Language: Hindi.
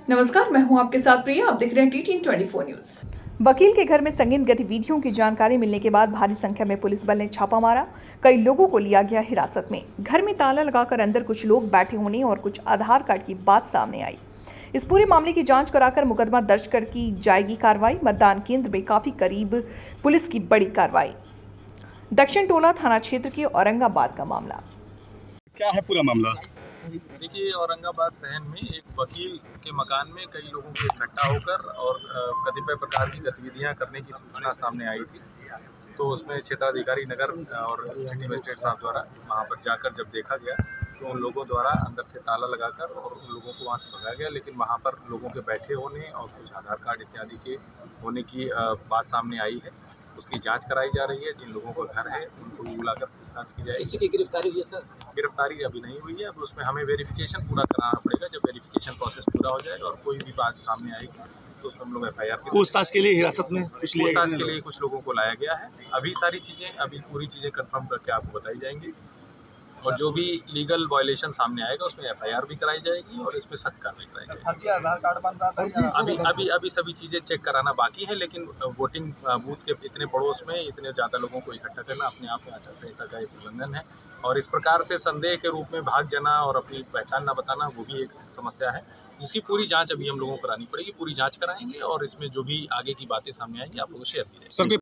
नमस्कार, मैं हूं आपके साथ प्रिया। आप देख रहे हैं TTN24 न्यूज। वकील के घर में संगीन गतिविधियों की जानकारी मिलने के बाद भारी संख्या में पुलिस बल ने छापा मारा। कई लोगों को लिया गया हिरासत में। घर में ताला लगाकर अंदर कुछ लोग बैठे होने और कुछ आधार कार्ड की बात सामने आई। इस पूरे मामले की जांच कराकर मुकदमा दर्ज कर की जाएगी कार्रवाई। मतदान केंद्र में काफी करीब पुलिस की बड़ी कार्रवाई। दक्षिण टोला थाना क्षेत्र के औरंगाबाद का मामला। क्या है पूरा मामला? देखिए, औरंगाबाद शहर में एक वकील के मकान में कई लोगों के इकट्ठा होकर और कतिपय प्रकार की गतिविधियां करने की सूचना सामने आई थी। तो उसमें क्षेत्राधिकारी नगर और सिटी मजिस्ट्रेट साहब द्वारा वहां पर जाकर जब देखा गया तो उन लोगों द्वारा अंदर से ताला लगाकर और उन लोगों को वहां से भगाया गया। लेकिन वहां पर लोगों के बैठे होने और कुछ आधार कार्ड इत्यादि के होने की बात सामने आई है। उसकी जांच कराई जा रही है। जिन लोगों का घर है उनको बुलाकर पूछताछ की जाएगी। किसी की गिरफ्तारी हुई है सर? गिरफ्तारी अभी नहीं हुई है। अब उसमें हमें वेरिफिकेशन पूरा कराना पड़ेगा। जब वेरिफिकेशन प्रोसेस पूरा हो जाएगा और कोई भी बात सामने आएगी तो उसमें हम लोग FIR पूछताछ के लिए हिरासत में पूछताछ के लिए कुछ लोगों को लाया गया है। अभी पूरी चीज़ें कंफर्म करके आपको बताई जाएंगी और जो भी लीगल वायलेशन सामने आएगा उसमें FIR भी कराई जाएगी और इस पर सख्त कार्रवाई कराई जाएगी। आधार कार्ड बन रहा था अभी सभी चीज़ें चेक कराना बाकी है। लेकिन वोटिंग बूथ के इतने पड़ोस में इतने ज़्यादा लोगों को इकट्ठा करना अपने आप में आचार संहिता का एक उल्लंघन है और इस प्रकार से संदेह के रूप में भाग जाना और अपनी पहचान न बताना वो भी एक समस्या है, जिसकी पूरी जांच अभी हम लोगों को करानी पड़ेगी। पूरी जांच कराएंगे और इसमें जो भी आगे की बातें सामने आएंगी आप लोगों को शेयर की जाएगी।